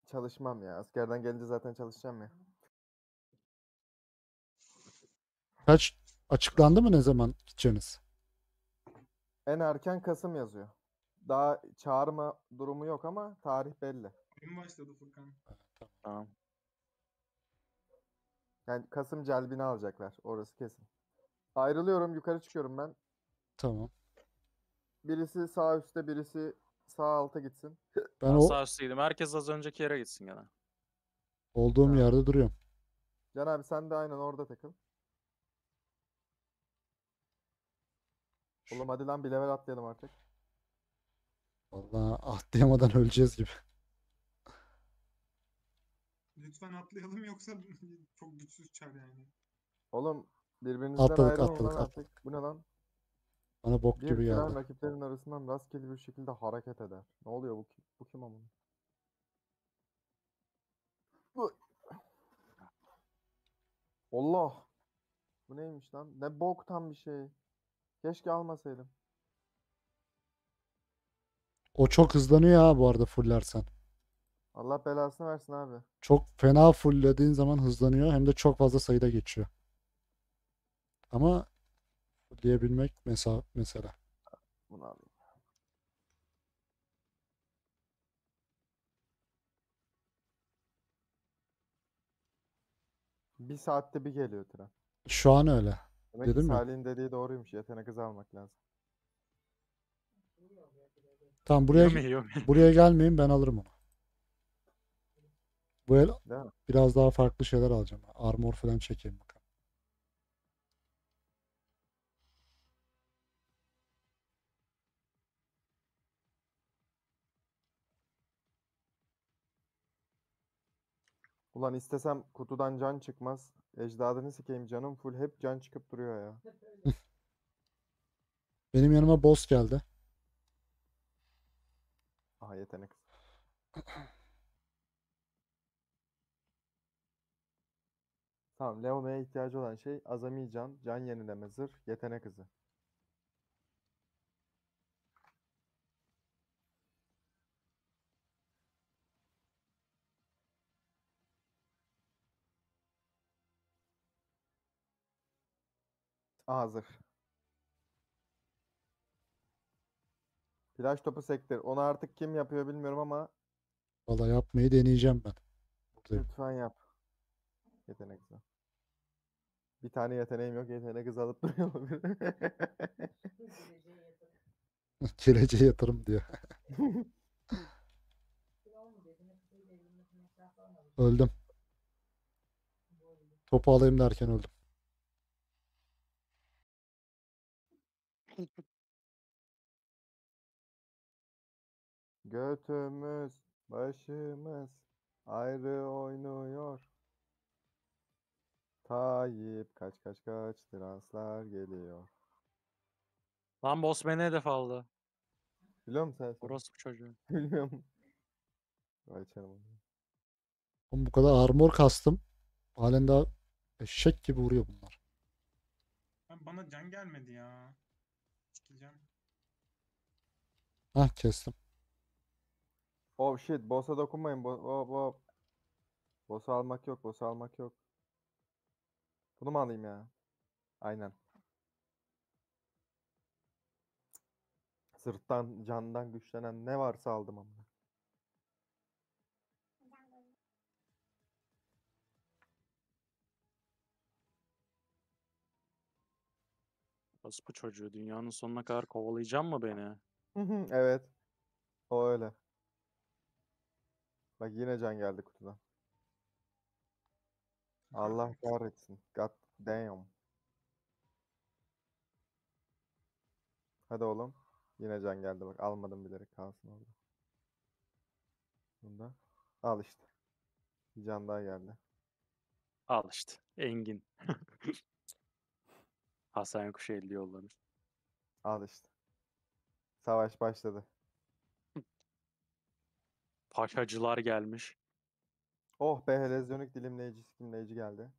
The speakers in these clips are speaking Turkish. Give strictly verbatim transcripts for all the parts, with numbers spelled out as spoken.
Çalışmam ya. Askerden gelince zaten çalışacağım ya. Kaç açıklandı mı ne zaman gideceğiniz? En erken Kasım yazıyor. Daha çağırma durumu yok ama tarih belli. Oyun başladı Furkan. Tamam. Yani Kasım celbini alacaklar. Orası kesin. Ayrılıyorum. Yukarı çıkıyorum ben. Tamam. Birisi sağ üstte, birisi sağ alta gitsin. Ben Ben o sağ üstteydim. Herkes az önceki yere gitsin gene. olduğum Tamam. yerde duruyorum. Can abi sen de aynen orada takıl. Oğlum hadi lan bir level atlayalım artık. Vallahi atlayamadan öleceğiz gibi. Lütfen atlayalım yoksa çok güçsüz çar yani. Oğlum birbirinizden Atladık, ayrılın atladık, lan atladık. artık. Bu ne lan? Bana bok Bir gibi tren geldi. rakiplerin arasından rastgele bir şekilde hareket eder. Ne oluyor bu kim? Bu kim amına? Bu- Allah! Bu neymiş lan? Ne boktan bir şey. Keşke almasaydım. O çok hızlanıyor ha bu arada fullersen. Allah belasını versin abi. Çok fena fulllediğin zaman hızlanıyor hem de çok fazla sayıda geçiyor. Ama fullleyebilmek mesela mesela. Bunu alayım. Bir saatte bir geliyor tren. Şu an öyle. Demek ki Dedim ya. Salih'in dediği doğruymuş. Yetenek hızı almak lazım. Tamam buraya Yumi Yumi. buraya gelmeyin, ben alırım onu. Bu el Değil mi? biraz daha farklı şeyler alacağım. Armor falan çekeyim bakalım. Ulan istesem kutudan can çıkmaz. Ecdadını sikeyim canım full hep can çıkıp duruyor ya. Benim yanıma boss geldi. Aha yetenek. Tamam Leona'ya ihtiyacı olan şey azami can, can yenileme zırh, yetenek hızı. Aha zırh. Flash topu sektir. Onu artık kim yapıyor bilmiyorum ama Vallahi yapmayı deneyeceğim ben. Buradayım. lütfen yap. Yetenek hızı. Bir tane yeteneğim yok. Yetenek hızı alıp duruyor mu biri? Geleceğe yatırım diyor. Öldüm. Topu alayım derken öldüm. Götümüz, başımız ayrı oynuyor. Tayyip kaç kaç kaç translar geliyor. Lan boss beni hedef aldı. Biliyor musun sen sen? Orospu çocuğu. Bilmiyorum. Vay canım. Oğlum bu kadar armor kastım. Halen daha eşek gibi vuruyor bunlar. Abi bana can gelmedi ya. Sikeceğim. Hah kestim. Oh shit, boss'a dokunmayın. Bo oh, oh. Boss'u almak yok, boss'u almak yok. Bunu mu alayım ya? Aynen. Sırttan, candan güçlenen ne varsa aldım ama. Orospu çocuğu. Dünyanın sonuna kadar kovalayacak mı beni? Evet. O öyle. Bak yine can geldi kutudan. Allah kahretsin. God damn. Hadi oğlum. Yine can geldi bak. Almadım bilerek kalsın orada. Bunda. Al işte. Bir can daha geldi. Al işte. Engin. Hasan Kuşu elli yollamış. Al işte. Savaş başladı. Paşacılar gelmiş. Oh be helezyonik dilimleyici sikimleyici geldi.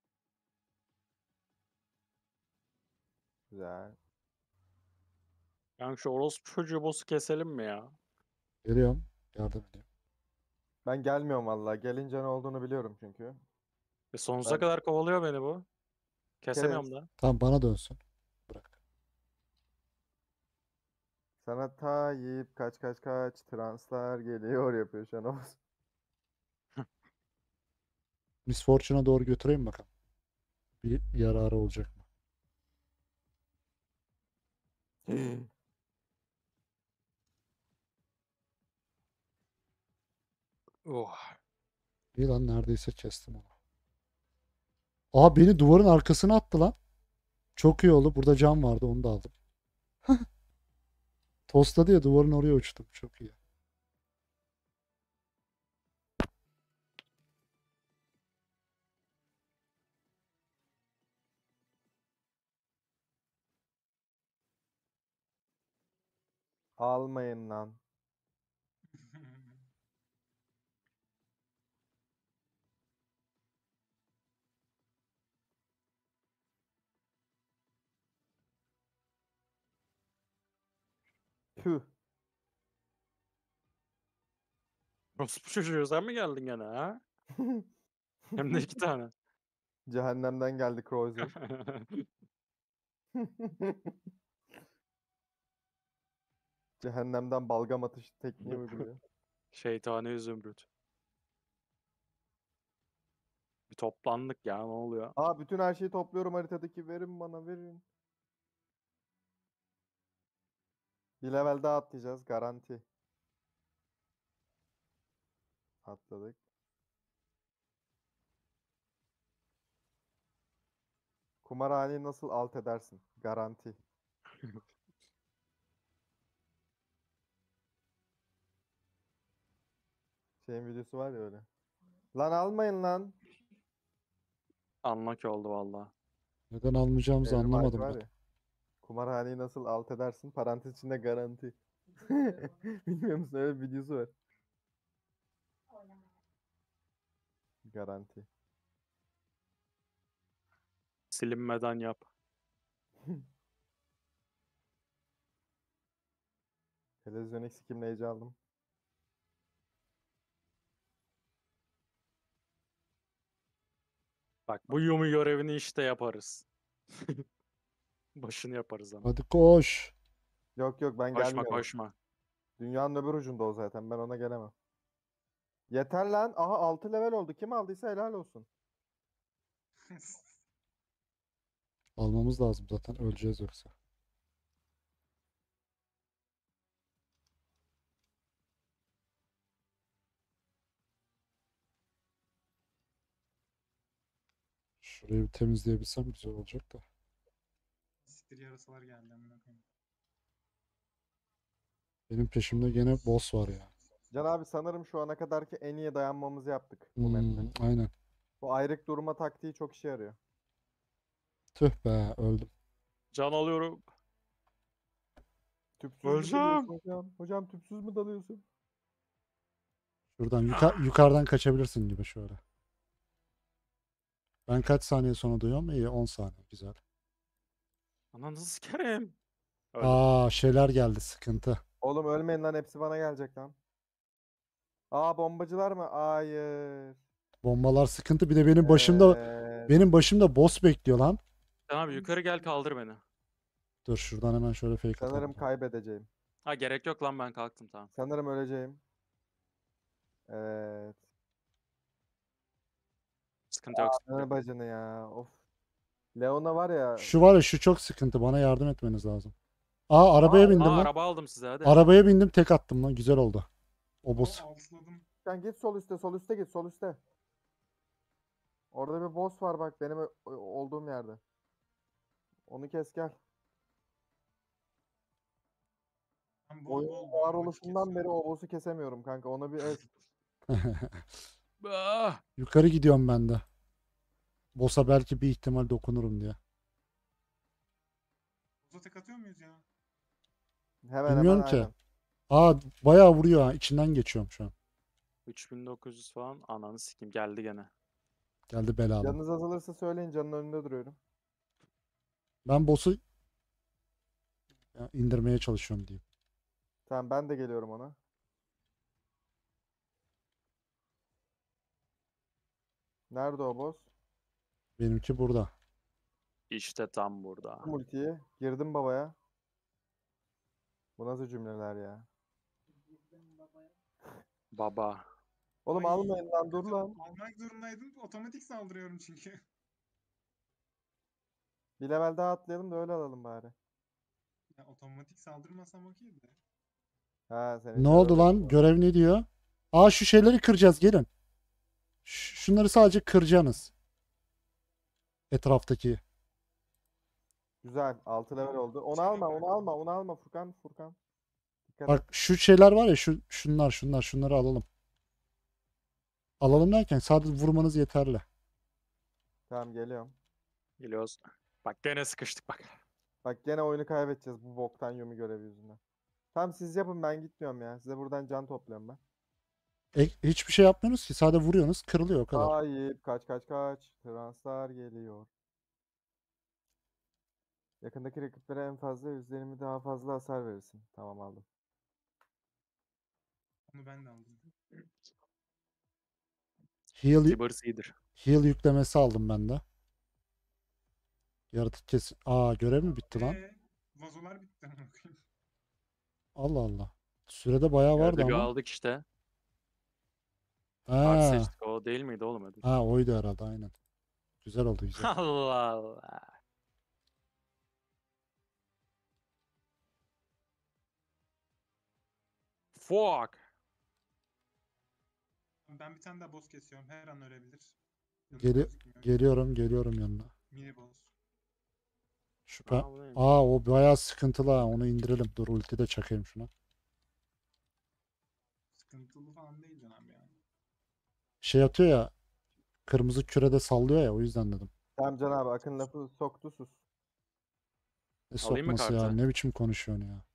Güzel. Yani şu orospu çocuğu boss'u keselim mi ya? Geliyorum. Yardım edeyim. Ben gelmiyorum vallahi. Gelince ne olduğunu biliyorum çünkü. E sonsuza Ben kadar kovalıyor beni bu. kes. Kesemiyorum da. Tamam bana dönsün. Bırak. Sana Tayyip kaç kaç kaç translar geliyor yapıyor şu an o. Miss Fortune'a doğru götüreyim bakalım. Bir yararı olacak mı? Oh. İyi lan neredeyse kestim onu. Aa beni duvarın arkasına attı lan. Çok iyi oldu. Burada cam vardı onu da aldım. Tosladı ya duvarın oraya uçtum. Çok iyi. Almayın lan. Tüh. Orospu çocuğu sen mi geldin gene ha? Hem de iki tane. Cehennemden geldi Kreuzer. Cehennemden balgam atış tekniği uyguluyor. Şeytani zümrüt. Bir toplandık ya ne oluyor? Aa bütün her şeyi topluyorum haritadaki. Verin bana verin. Bir level daha atlayacağız garanti. Atladık. Kumarhaneyi nasıl alt edersin? Garanti. Şeyin videosu var ya öyle. Lan almayın lan. Anlak oldu valla. Neden almayacağımızı Evrim ağacı anlamadım var ben. ya. Kumarhaneyi nasıl alt edersin? Parantez içinde garanti. Bilmiyor musun? Öyle bir videosu var. Garanti. Silinmeden yap. Televizyon eksikimleyici aldım. Bak bu Yumi görevini işte yaparız. Başını yaparız ama. Hadi koş. Yok yok ben Koşma gelmiyorum. koşma. Dünyanın öbür ucunda o zaten. Ben ona gelemem. Yeter lan. Aha altı level oldu. Kim aldıysa helal olsun. Almamız lazım zaten. Öleceğiz yoksa. Şurayı bir temizleyebilsem güzel olacak da. Siktir yarasalar geldi amına koyayım. Benim peşimde gene boss var ya. Can abi sanırım şu ana kadarki en iyi dayanmamızı yaptık bu map'te. Hmm, aynen. Bu ayrık durma taktiği çok işe yarıyor. Tüh be öldüm. Can alıyorum. Tüpsüz mü Öleceğim. dalıyorsun hocam? Hocam tüpsüz mü dalıyorsun? Şuradan yuka- yukarıdan kaçabilirsin gibi şöyle. Ben kaç saniye sonra duyuyorum? İyi on saniye. Güzel. Ananı sikerim. Öldüm. Aa şeyler geldi sıkıntı. Oğlum ölmeyin lan hepsi bana gelecek lan. Aa bombacılar mı? Hayır. Bombalar sıkıntı. Bir de benim başımda Evet. benim başımda boss bekliyor lan. Sen abi yukarı gel kaldır beni. Dur şuradan hemen şöyle fake atalım. Sanırım kaybedeceğim. Ha gerek yok lan ben kalktım tamam. Sanırım öleceğim. Evet. Sıkıntı yok sıkıntı Ne yok. bacını ya. Of. Leona var ya. Şu var ya şu çok sıkıntı. Bana yardım etmeniz lazım. Aa arabaya Aa, bindim Aa lan. araba aldım size hadi. Arabaya bindim tek attım lan. Güzel oldu. O boss. Oo, altıladım. Sen git sol üstte, sol üstte git, sol üstte. Orada bir boss var bak benim ö- ö- olduğum yerde. Onu kes gel. Ben bol Oyunun bol bol varoluşundan beri o boss'u kesemiyorum kanka. Ona bir ez. Ah! Yukarı gidiyorum ben de. Boss'a belki bir ihtimal dokunurum diye. Uza tek atıyor muyuz ya? Hemen Bilmiyorum hemen ki. aynen. Aa bayağı vuruyor ha. İçinden geçiyorum şu an. üç bin dokuz yüz falan ananı sikeyim geldi gene. Geldi belalım. Canınız azalırsa söyleyin canın önünde duruyorum. Ben boss'u Ya, indirmeye çalışıyorum diyeyim. Tamam ben de geliyorum ona. Nerede o boss? Benimki burada. İşte tam burada. Attım ultiyi. Girdim babaya. Bu nasıl cümleler ya? Baba. Oğlum Ay, almayın lan dur kötü. lan. Almak zorundaydım. Otomatik saldırıyorum çünkü. Bir level daha atlayalım da öyle alalım bari. Ya otomatik saldırmasam okey de. Ha senin Ne oldu serverda lan? yapıyor. Görev ne diyor? Aa şu şeyleri kıracağız gelin. Ş- şunları sadece kıracaksınız. Etraftaki. Güzel. altı level oldu. Onu Şey alma, bak. onu alma, onu alma Furkan, Furkan. Dikkat et. Bak şu şeyler var ya şu şunlar şunlar şunları alalım. Alalım derken sadece vurmanız yeterli. Tamam geliyorum. Geliyoruz. Bak gene sıkıştık bak. Bak gene oyunu kaybedeceğiz bu boktan Yumi görevi yüzünden. Tamam siz yapın ben gitmiyorum ya. Size buradan can topluyorum ben. E, hiçbir şey yapmıyorsunuz ki sadece vuruyorsunuz kırılıyor o kadar. Ayıp kaç kaç kaç. Translar geliyor. Yakındaki rakiplere en fazla yüzlerimi daha fazla hasar verirsin. Tamam aldım. Onu ben de aldım. Heal, Tibbers iyidir. heal yüklemesi aldım ben de. Yaratık kesin. Aa görev mi bitti lan? Eee vazolar bitti amına koyayım. Allah Allah. Sürede bayağı vardı Ödülü ama. aldık işte. Kart Ha, seçtik. O değil miydi oğlum ödül? ha oydu herhalde aynen. Güzel oldu güzel. Allah Allah. Fuck. Ben bir tane daha boss kesiyorum. Her an ölebilir. Yanında Geli gözükmüyor. geliyorum geliyorum yanına. Mini boss. Şüphe. Aa, bu neymiş? Aa o bayağı sıkıntılı ha. Onu indirelim. Dur ulti de çakayım şuna. Sıkıntılı falan değil canım ya. Şey atıyor ya. Kırmızı kürede sallıyor ya o yüzden dedim. Tamam Can abi Akın lafı soktu sus. Ne Alayım mı sokması ya? kartı? Ne biçim konuşuyorsun ya?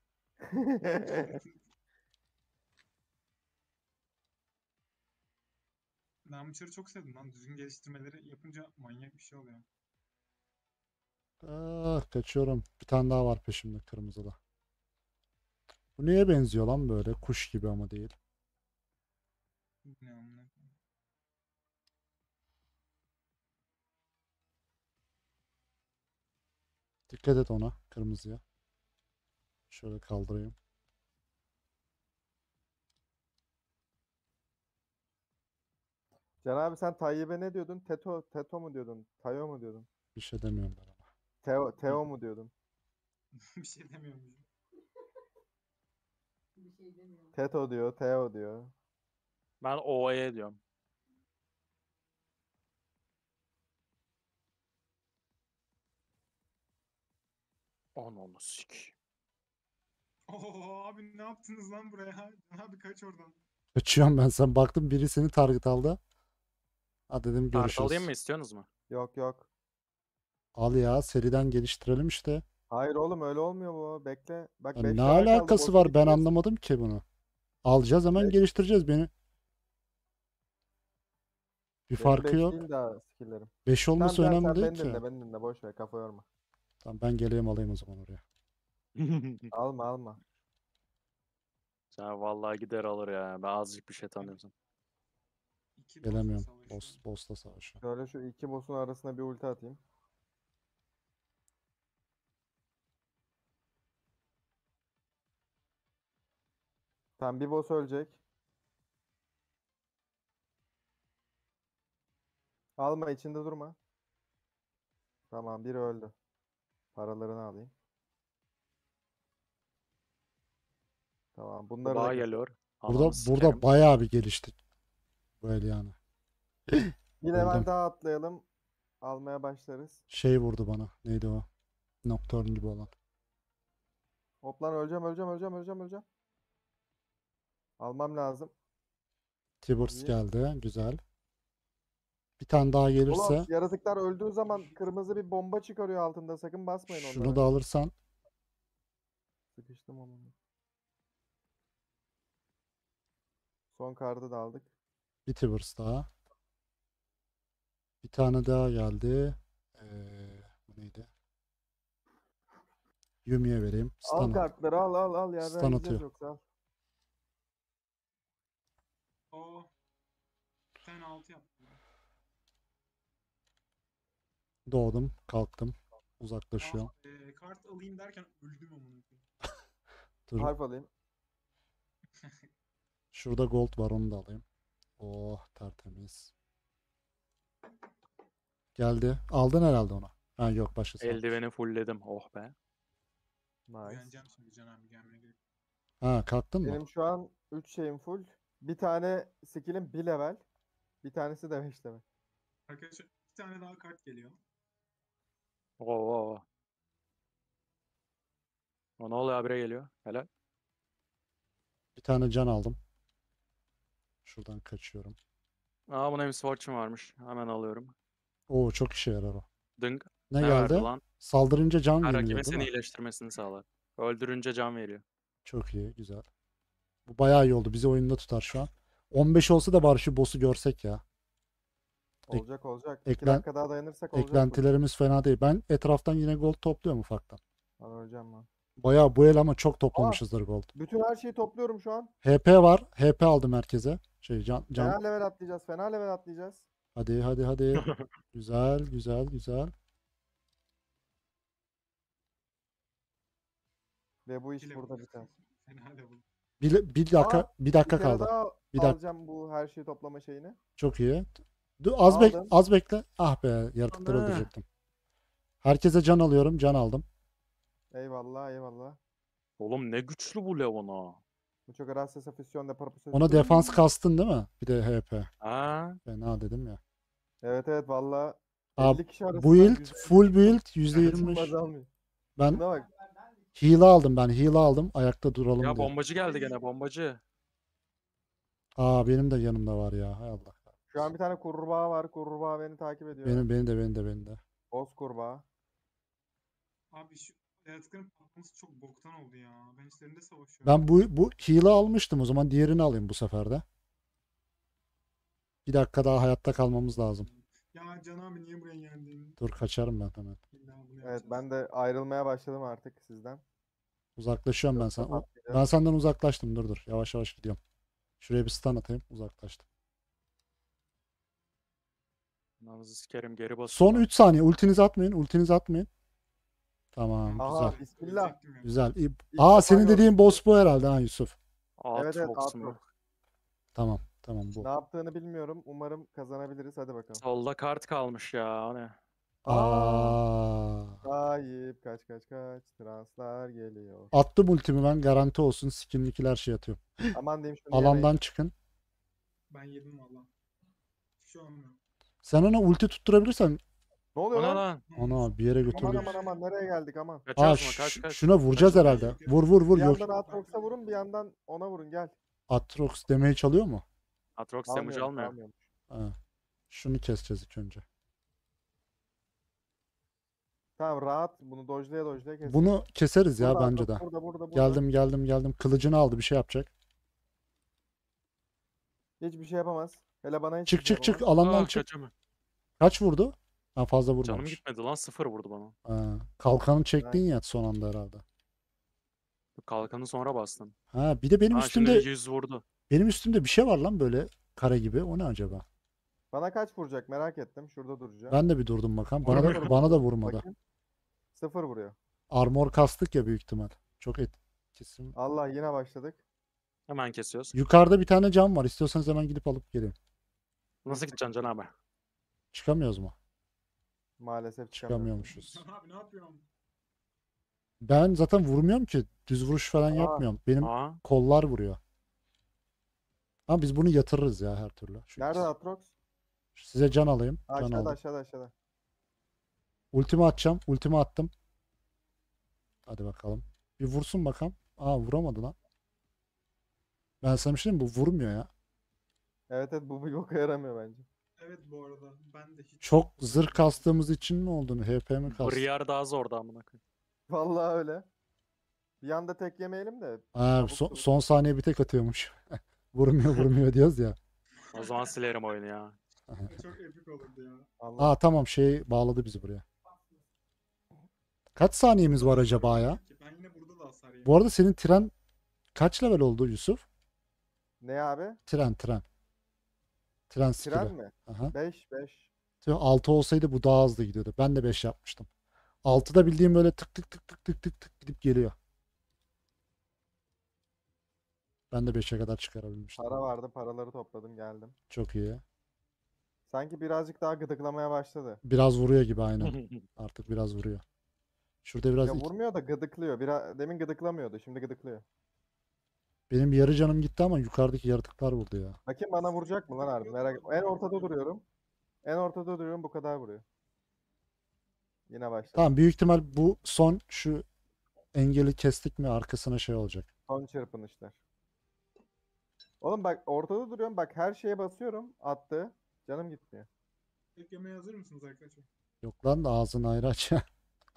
Ben Witcher'ı çok sevdim lan. Düzgün geliştirmeleri yapınca manyak bir şey oluyor. Ah kaçıyorum. Bir tane daha var peşimde kırmızıda. Bu neye benziyor lan böyle? Kuş gibi ama değil. Ne amına koyayım. Dikkat et ona kırmızıya. Şöyle kaldırayım. Can abi sen Tayyip'e ne diyordun? Teto, Teto mu diyordun? Tayo mu diyordun? Bir şey demiyorum ben ona. Teo, Teo mu diyordun? Bir şey demiyorum. Teto diyor, Teo diyor. Ben O E diyorum. Ananı sik. Oo abi ne yaptınız lan buraya? Can abi kaç oradan. Kaçıyorum ben. Sen baktım biri seni target aldı. Ha dedim Kart alayım görüşürüz. mı istiyorsunuz mu? Yok yok. Al ya seriden geliştirelim işte. Hayır oğlum öyle olmuyor bu. Bekle. Bak Ya beş ne level kaldı. alakası Boss'u var? Ben bitiririz. anlamadım ki bunu. Alacağız hemen Beş- geliştireceğiz beni. Bir Benim farkı beş yok. değil daha skill'lerim. beş Tamam olması Can önemli sen değil beni ki. dinle, beni dinle. Boş ver kafa yorma. Tamam ben geleyim alayım o zaman oraya. Alma alma. Sen vallahi gider alır ya. Ben azıcık bir şey tanıyorsam. İki boss'la Gelemiyorum. savaşıyor. Boss, boss'la savaşıyor. Şöyle şu iki boss'un arasına bir ulti atayım. Tamam bir boss ölecek. Alma içinde durma. Tamam biri öldü. Paralarını alayım. Tamam bunları da Kulağa kes. geliyor. Burada Ananı burada sikerim. bayağı bir geliştik. Böyle yani. Bir level Öldüm. daha atlayalım. Almaya başlarız. Şey vurdu bana. Neydi o? Nocturne gibi olan. Hop lan öleceğim öleceğim öleceğim öleceğim öleceğim. Almam lazım. Tibbers İyi. geldi. Güzel. Bir tane daha gelirse Oğlum yaratıklar öldüğü zaman kırmızı bir bomba çıkarıyor altında. Sakın basmayın onlara. şunu da alırsan Sıkıştım onu. Son kartı da aldık. bir Tibbers daha. Bir tane daha geldi. Ee, bu neydi? Yumi'ye vereyim. Al Stun. kartları al al al ya. Stun Ben atıyor. yoksa al. O sen altı yaptın. Doğdum. Kalktım. Ah, Uzaklaşıyorum. e, kart alayım derken öldüm amına koyayım. Dur. Harf alayım. Şurada gold var, onu da alayım. Oh, tertemiz. Geldi. Aldın herhalde onu. Ha yok, başkası almış. Eldiveni fullledim. Oh be. Nice. Uyanacağım şimdi Can abi gelmene gerek. Ha, kalktın mı? Benim şu an üç şeyim full. Bir tane skill'im bir level. Bir tanesi de beş level. Arkadaşlar bir tane daha kart geliyor. Oo. oo. O ne oluyor, habire geliyor. Helal. Bir tane can aldım. Şuradan kaçıyorum. Aa, buna Miss Fortune varmış. Hemen alıyorum. Oo, çok işe yarar o. Dınk. Ne Ne verdi geldi? lan? Saldırınca can Her yeniliyor rakibin değil seni mi? iyileştirmesini sağlar. Öldürünce can veriyor. Çok iyi, güzel. Bu bayağı iyi oldu. Bizi oyunda tutar şu an. on beş olsa da bari şu boss'u görsek ya. Ek- Olacak olacak. İki eklen- dakika daha dayanırsak olacak. bu. Eklentilerimiz fena değil. Ben etraftan yine gold topluyorum ufaktan. Ben öleceğim lan. Bayağı bu el ama çok toplamışızdır gold. Bütün her şeyi topluyorum şu an. H P var. H P aldım herkese. Şey can can. Fena level atlayacağız. Fena level atlayacağız. Hadi hadi hadi. Güzel güzel güzel. Ve bu iş İki burada level. biter. Fena level. Bir, bir dakika Aa, bir dakika Bir kere kaldı. daha Bir dakika. alacağım bu her şeyi toplama şeyini. Çok iyi. Dur, az bek Aldım. az bekle. Ah be, yaratıkları Ana. öldürecektim. Herkese can alıyorum. Can aldım. Eyvallah eyvallah. Oğlum ne güçlü bu Leona. Mucho gracias afición de propósito. Ona defans kastın değil mi? Bir de H P. Ha? Fena dedim ya. Evet evet valla. Aa, elli kişi arasında build, güzel full build bir yüzde yirmi beş. baz almıyor. Ben Buna bak. heal aldım ben. Heal aldım. Ayakta duralım Ya diye. bombacı geldi gene, bombacı. Aa, benim de yanımda var ya. Hay Allah. Şu an bir tane kurbağa var. Kurbağa beni takip ediyor. Benim benim de benim de benim de. Boz kurbağa. Abi şu yaratıkların patlaması çok boktan oldu ya. Ben işlerinde savaşıyorum. Ben bu bu heal'ı almıştım, o zaman diğerini alayım bu sefer de. Bir dakika daha hayatta kalmamız lazım. Ya Can abi niye buraya geldin? Dur, kaçarım ben hemen. İlla bunu Evet yapacağız. ben de ayrılmaya başladım artık sizden. Uzaklaşıyorum ben Yoksa sen. o- patlayacağız. Ben senden uzaklaştım. Dur dur. Yavaş yavaş gidiyorum. Şuraya bir stun atayım. Uzaklaştım. Namızı sikerim, geri basın. Son lan. üç saniye. Ultinizi atmayın. Ultinizi atmayın. Tamam, Aha güzel. bismillah. Diyecektim ya. Güzel. İyi. İlk Aa, defa senin gördüm. dediğin boss bu herhalde ha Yusuf. Evet evet Aatrox mu? Aatrox. Tamam. Tamam bu. Ne yaptığını bilmiyorum. Umarım kazanabiliriz. Hadi bakalım. Solda kart kalmış ya, o ne? Aa. Tayyip kaç kaç kaç. Translar geliyor. Attım ultimi ben. Garanti olsun. Skin'likler her şey atıyorum. Aman diyeyim şunu Alandan yemeyin. çıkın. Ben yedim valla. Şu an mı? Sen ona ulti tutturabilirsen Ne oluyor O ne lan? lan? ona bir yere Aman götürürüz. aman aman nereye geldik aman. Aa, Kaçıyoruz mu? Kaç ş- kaç. şuna vuracağız Kaç. herhalde. Vur vur vur. Bir Yok. yandan Aatrox'a vurun bir yandan ona vurun gel. Atrox damage çalıyor mu? Aatrox damage Almıyorum, almıyor. almıyorum. Ha. Şunu keseceğiz ilk önce. Tamam rahat bunu dojlaya dojlaya kesin. Bunu keseriz ya Burada bence de. Aatrox, Burada burada burada. Geldim geldim geldim. Kılıcını aldı, bir şey yapacak. Hiçbir şey yapamaz. Hele bana hiç Çık çık çık, yapamaz. alandan Aa, çık. kaçamıyor. Kaç vurdu? Ha, fazla Canım vurmamış. gitmedi lan, sıfır vurdu bana. Ha, kalkanı çektin ya son anda herhalde. Kalkanı sonra bastım. Ha, bir de benim Ha, şimdi üstümde yüz vurdu. benim üstümde bir şey var lan, böyle kare gibi. O ne acaba? Bana kaç vuracak merak ettim. Şurada duracağım. Ben de bir durdum bakalım. Bana da Sıfır bana da vuruyor. vurmadı. Bakayım. Sıfır vuruyor. Armor kastık ya büyük ihtimal. Çok etkisi. Allah yine başladık. Hemen kesiyoruz. Yukarıda bir tane cam var. İstiyorsanız hemen gidip alıp gelin. Nasıl gideceksin Can abi? Çıkamıyoruz mu? Maalesef çıkamıyorum. Çıkamıyormuşuz. Can abi ne yapıyorsun? Ben zaten vurmuyorum ki. Düz vuruş falan Aa. yapmıyorum. Benim Aa, kollar vuruyor. Ama biz bunu yatırırız ya her türlü. Şu Nerede ikisi. Aatrox? Size can alayım. Can Aşağıda aldım. aşağıda aşağıda. Ultimi atacağım. Ultimi attım. Hadi bakalım. Bir vursun bakalım. Aa, vuramadı lan. Ben sana bir şey diyeyim mi? Bu vurmuyor ya. Evet evet bu bir boka yaramıyor bence. Evet bu arada ben de hiç... Çok zırh kastığımız için mi olduğunu? H P mi kastı? Briar daha zordu amına koyayım. Vallahi öyle. Bir anda tek yemeyelim de. Ha, çabuk son, dur. son saniye bir tek atıyormuş. Vurmuyor vurmuyor diyoruz ya. O zaman silerim oyunu ya. Çok epik olurdu ya. Allah. Aa, tamam, şey bağladı bizi buraya. Kaç saniyemiz var acaba ya? Ben yine burada da hasar yedim. Bu arada senin tren kaç level oldu Yusuf? Ne abi? Tren tren. Tren skill'i. Tren mi? Aha. beş beş. altı olsaydı bu daha hızlı gidiyordu. Ben de beş yapmıştım. altıda bildiğim böyle tık tık tık tık tık tık tık gidip geliyor. Ben de beşe kadar çıkarabilmiştim. Para vardı, paraları topladım geldim. Çok iyi. Sanki birazcık daha gıdıklamaya başladı. Biraz vuruyor gibi aynen. Artık biraz vuruyor. Şurada biraz Ya iki- vurmuyor da gıdıklıyor. Biraz, demin gıdıklamıyordu, şimdi gıdıklıyor. benim yarı canım gitti ama yukarıdaki yaratıklar vurdu ya. Bakayım bana vuracak mı lan harbi? Merak En ortada duruyorum. En ortada duruyorum, bu kadar vuruyor. Yine başladı. Tamam, büyük ihtimal bu son şu engeli kestik mi arkasına şey olacak. Son çırpınışlar. Oğlum bak ortada duruyorum, bak her şeye basıyorum. Attı. Canım gitmiyor. Tek yemeye hazır mısınız arkadaşlar? Yok lan da ağzını ayrı aç ya.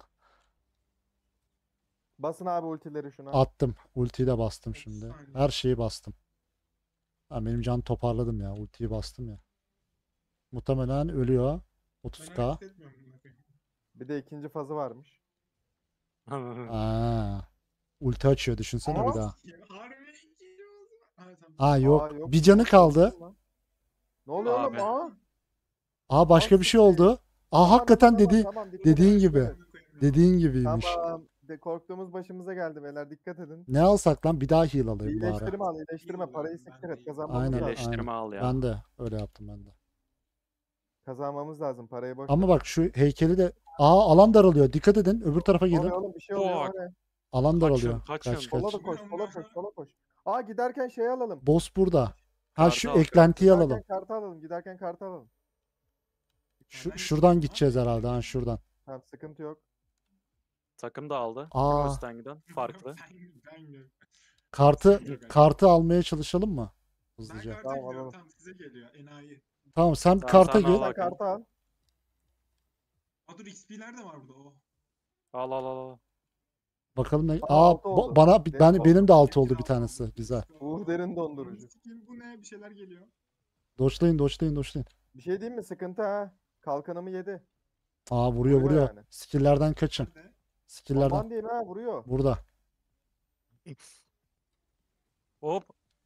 Basın abi ultileri şuna. Attım. Ultiyi de bastım otuz şimdi. saniye. Her şeyi bastım. Ha, benim can toparladım ya. Ultiyi bastım ya. Muhtemelen ölüyor. Ben otuz k. hareket etmiyorum buna koyayım. Bir de ikinci fazı varmış. Aa, ulti açıyor düşünsene bir Aa! daha. Ya, harbi ikinci oldu. Ha, tamam. Aa yok. Aa, yok. Bir canı kaldı. Ne oluyor Abi. oğlum? Aa. Aa başka Aa, bir şey siktir. oldu. Aa Tamam, hakikaten tamam, dedi tamam, dikkat dediğin edin. gibi. Buna koyayım ya. Dediğin gibiymiş. Tamam. De, korktuğumuz başımıza geldi beyler, dikkat edin. Ne alsak lan, bir daha heal alayım bari. İyileştirme al, iyileştirme. İyi Parayı oluyor, ben siktir de et. iyi. Kazanmamız Aynen, lazım. Birleştirme al ya. Ben de öyle yaptım ben de. Kazanmamız lazım. Parayı boş Ama ver. bak şu heykeli de aa alan daralıyor. Dikkat edin. Öbür tarafa Ne gelin. oluyor oğlum? Bir şey oluyor. Bak. o ne? Alan daralıyor. Kaçın, Kaç kaçın. kaç. Sola da koş, sola koş, sola koş. Aa giderken şey alalım. Boss burada. Ha şu Kartı al. eklentiyi Giderken alalım. kartı alalım. Giderken kartı alalım. Şu, Ben şuradan gideceğim gideceğiz ama. herhalde. Ha şuradan. Tamam, sıkıntı yok. Takım da aldı. Aa. Cross'tan giden farklı. Ben, ben gidiyorum. Kartı Yok, kartı almaya çalışalım mı? Ben Hızlıca. karta Tamam, gidiyorum. alalım. Tamam size geliyor. Enayi. Tamam sen Sen- karta sen gir. al Sen bak. bakalım. kartı al. Aa dur X P'ler de var burada. Oh. Al al al. al. Bakalım ne? Bana Aa altı bo- oldu. bana Benim ben oldu. benim de altı oldu Benimki bir altı tanesi. oldu. Güzel. Uğur derin dondurucu. Sikim, bu ne? Bir şeyler geliyor. Doçlayın doçlayın doçlayın. Bir şey diyeyim mi? Sıkıntı ha. Kalkanımı yedi. Aa vuruyor Vuruyor vuruyor. yani. Skill'lerden kaçın. Nerede? Skill'lerden. Aman diyeyim ha, vuruyor. Burada. Hop.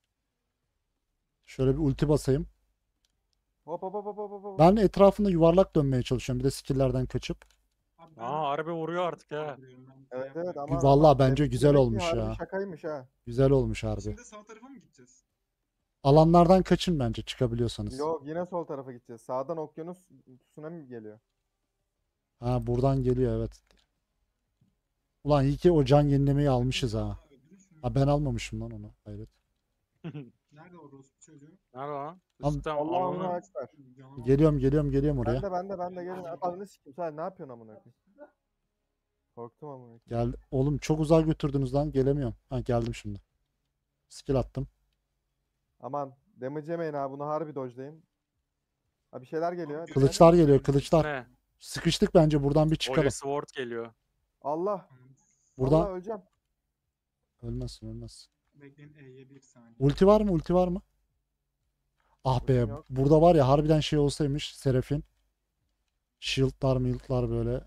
Şöyle bir ulti basayım. Hop hop hop hop hop hop. Ben etrafında yuvarlak dönmeye çalışıyorum. Bir de skill'lerden kaçıp. Abi ben- Aa harbi vuruyor artık ha. Ben şey Evet evet yapmıyorum. ama Vallahi ama bence demek- güzel demek ki olmuş harbi ya. Şakaymış ha. Güzel olmuş harbi. Şimdi sağ tarafa mı gideceğiz? Alanlardan kaçın bence çıkabiliyorsanız. Yok, yine sol tarafa gideceğiz. Sağdan okyanus tsunami geliyor. Ha buradan geliyor evet. Ulan iyi ki o can yenilemeyi almışız ha. Abi, bir de şunu- Ha ben almamışım lan onu. Hayret. Nerede o orospu çocuğu? Nerede lan? Am- Üstten Allah'ın alnı. ekber. Canavar. Geliyorum geliyorum geliyorum Ben oraya. de ben de ben de gelin. Ananı sikim. Sen ne yapıyorsun amına koyayım? Korktum amına koyayım. Gel oğlum çok uzağa götürdünüz lan gelemiyorum. Ha geldim şimdi. Skill attım. Aman damage yemeyin ha, bunu harbi dodge'layın. Ha bir şeyler geliyor. dikkat. Kılıçlar geliyor kılıçlar. Ne? Sıkıştık bence buradan bir çıkalım. Holy Sword geliyor. Allah. Buradan Allah öleceğim. ölmezsin ölmezsin. Bekleyin E'ye bir saniye. Ulti var mı? Ulti var mı? Ah be Ultim yok. burada var ya harbiden şey olsaymış Serafin. Shield'lar mild'lar böyle.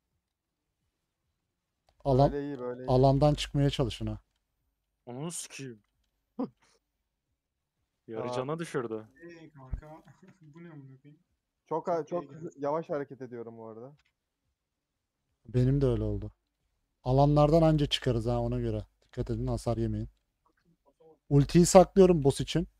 Alan, Böyle iyi böyle iyi. alandan çıkmaya çalışın ha. Onu sikeyim. Yarı Aa. cana düşürdü. Eee kanka. Bu ne amına koyayım? Çok Çok çok iyi hızlı- yavaş hareket ediyorum bu arada. Benim de öyle oldu. Alanlardan anca çıkarız ha ona göre. Dikkat edin hasar yemeyin. Ultiyi saklıyorum boss için.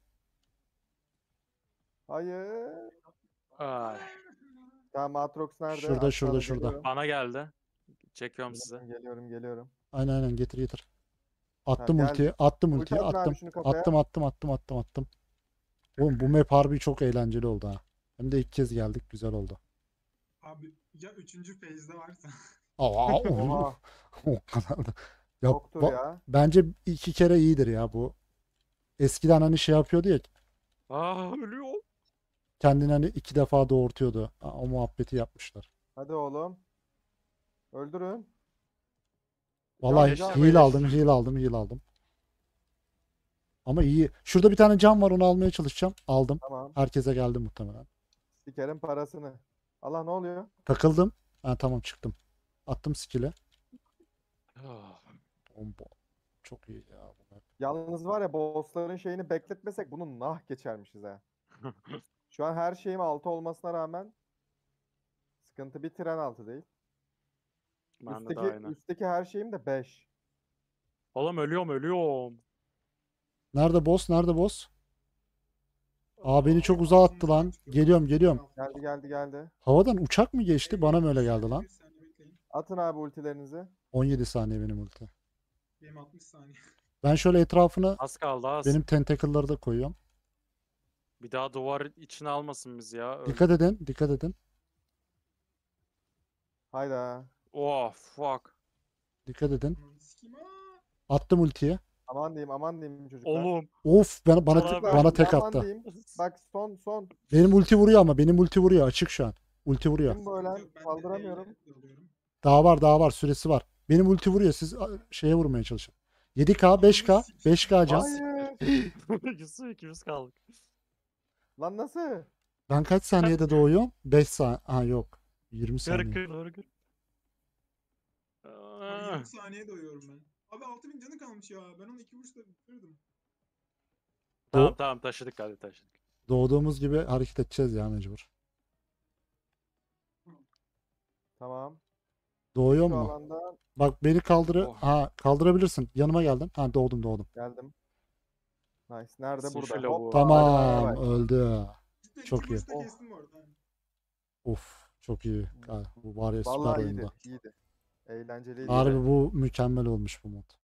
Hayır. Ay. Tamam, Aatrox nerede? Şurada, Aşağıda şurada, şurada. geliyorum. Bana geldi. Çekiyorum size. Geliyorum geliyorum. geliyorum. Aynen aynen getir getir. Attım geldi. ultiyi. Attım Ulti ultiyi. atın abi Attım. şunu kafaya. Attım attım attım attım attım. Oğlum bu map harbi çok eğlenceli oldu ha. Hem de ilk kez geldik. Güzel oldu. Abi ya üçüncü phase'de varsa. Aa, Oha. o kadar da. Ya, Yoktur ba- ya. bence iki kere iyidir ya bu. Eskiden hani şey yapıyordu ya. Aa ölüyor. Kendini hani iki defa doğurtuyordu. Ha, o muhabbeti yapmışlar. Hadi oğlum. Öldürün. Vallahi can, heal aldım, heal aldım, heal aldım. Ama iyi. Şurada bir tane cam var onu almaya çalışacağım. Aldım. Tamam. Herkese geldi muhtemelen. Sikerim parasını. Allah ne oluyor? Takıldım. Ha, tamam çıktım. Attım skill'e. Ah, Oğlum bu çok iyi ya bu map. Yalnız var ya bossların şeyini bekletmesek bunu nah geçermişiz ha. Şu an her şeyim altı olmasına rağmen sıkıntı bir tren altı değil. Bende de Üstteki, aynı. üstteki her şeyim de beş. Oğlum ölüyorum ölüyorum. Nerede boss? Nerede boss? Aa beni çok Direkt uzağa attı altımızdan lan. çıkıyor. Geliyorum geliyorum. Geldi geldi geldi. Havadan uçak mı geçti? Bekleyin, Bana mı öyle bir geldi saniye, lan? bir saniye bekleyin. Atın abi ultilerinizi. on yedi saniye benim ulti. Benim altmış saniye. Ben şöyle etrafını Az kaldı az. benim tentacle'ları da koyuyorum. Bir daha duvar içine almasın bizi ya. Öldük. Dikkat edin, dikkat edin. Hayda. Oh fuck. Dikkat edin. Ananı sikeyim, aa! Attım ultiyi. Aman diyeyim aman diyeyim çocuklar. Oğlum. Of ben, bana Sana te- abi, bana tek aman attı. diyeyim. Bak son son. Benim ulti vuruyor ama benim ulti vuruyor açık şu an. Ulti vuruyor. Kim bu ölen? Yok, ben de Kaldıramıyorum. B'yle alıyorum. Daha var daha var süresi var. Benim ulti vuruyor siz a, şeye vurmaya çalışın. yedi K beş K beş K can. Hayır. Yusuf ikimiz kaldık. Lan nasıl? Ben kaç saniyede doğuyorum? beş saniye. Ha yok. yirmi saniye. Kır kır kır. Abi Ah, yirmi saniye doyuyorum ben. Abi altı bin canı kalmış ya. Ben onu iki vuruşta bitirdim. Tamam tamam taşıdık hadi taşıdık. Doğduğumuz gibi hareket edeceğiz ya mecbur. Tamam. Doğuyor Şu mu? alanda Bak beni kaldırı. Oh. Ha kaldırabilirsin. Yanıma geldin. Ha doğdum doğdum. geldim. Nice. Nerede? Sinsi Burada. lavuğu. Hop. Tamam bay bay. öldü. Cidden Çok iki iyi. vuruşta Oh. kestim bu arada. Of çok iyi. Ha, bu var ya süper Vallahi iyiydi. oyunda. iyiydi. Eğlenceliydi. Harbi bu mükemmel olmuş bu mod.